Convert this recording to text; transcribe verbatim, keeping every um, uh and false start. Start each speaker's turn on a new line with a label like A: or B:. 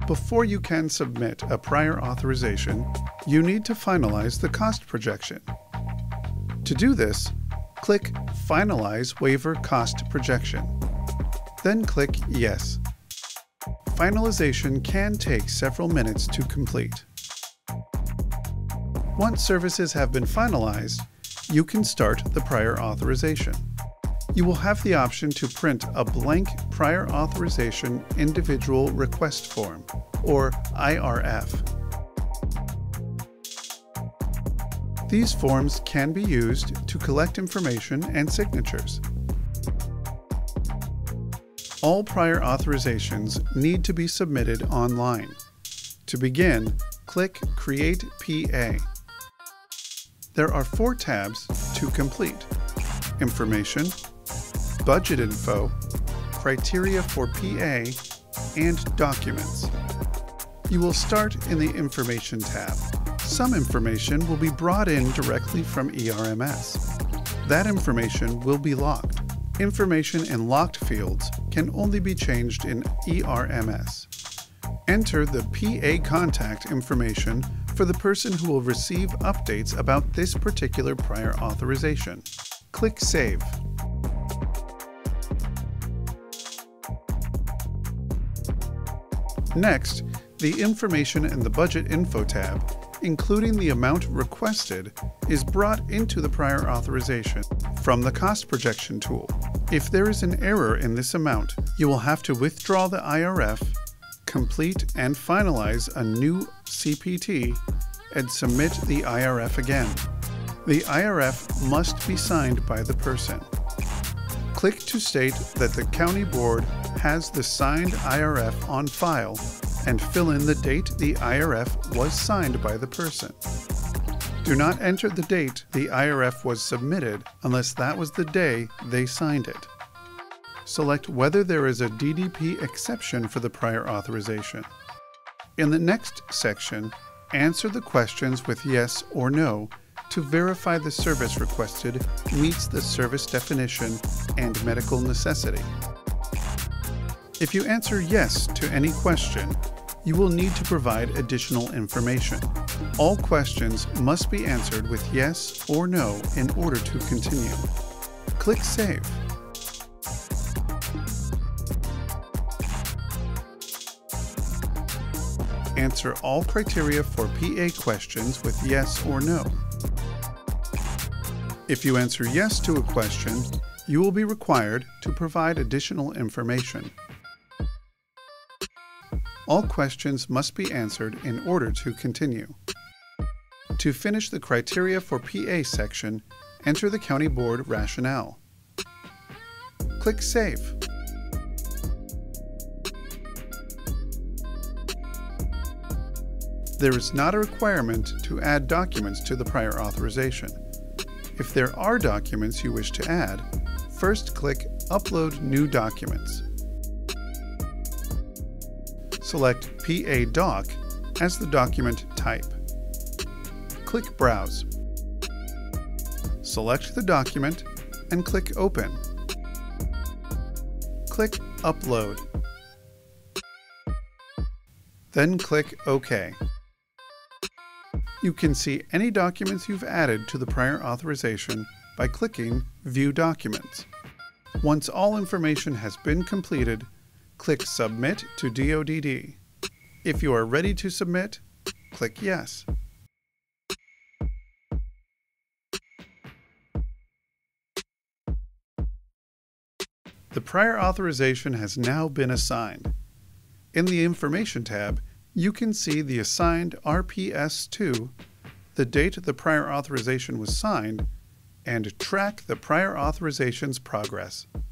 A: Before you can submit a prior authorization, you need to finalize the cost projection. To do this, click Finalize Waiver Cost Projection. Then click Yes. Finalization can take several minutes to complete. Once services have been finalized, you can start the prior authorization. You will have the option to print a blank Prior Authorization Individual Request Form, or I R F. These forms can be used to collect information and signatures. All prior authorizations need to be submitted online. To begin, click Create P A. There are four tabs to complete: Information, Budget Info, Criteria for P A, and Documents. You will start in the Information tab. Some information will be brought in directly from E R M S. That information will be locked. Information in locked fields can only be changed in E R M S. Enter the P A contact information for the person who will receive updates about this particular prior authorization. Click Save. Next, the Information in the Budget Info tab, including the amount requested, is brought into the prior authorization from the Cost Projection tool. If there is an error in this amount, you will have to withdraw the I R F, complete and finalize a new C P T, and submit the I R F again. The I R F must be signed by the person. Click to state that the County Board has the signed I R F on file and fill in the date the I R F was signed by the person. Do not enter the date the I R F was submitted unless that was the day they signed it. Select whether there is a D D P exception for the prior authorization. In the next section, answer the questions with yes or no to verify the service requested meets the service definition and medical necessity. If you answer yes to any question, you will need to provide additional information. All questions must be answered with yes or no in order to continue. Click Save. Answer all criteria for P A questions with yes or no. If you answer yes to a question, you will be required to provide additional information. All questions must be answered in order to continue. To finish the Criteria for P A section, enter the County Board rationale. Click Save. There is not a requirement to add documents to the prior authorization. If there are documents you wish to add, first click Upload New Documents. Select P A Doc as the document type. Click Browse. Select the document and click Open. Click Upload. Then click OK. You can see any documents you've added to the prior authorization by clicking View Documents. Once all information has been completed, click Submit to D O D D. If you are ready to submit, click Yes. The prior authorization has now been assigned. In the Information tab, you can see the assigned R P S two, the date the prior authorization was signed, and track the prior authorization's progress.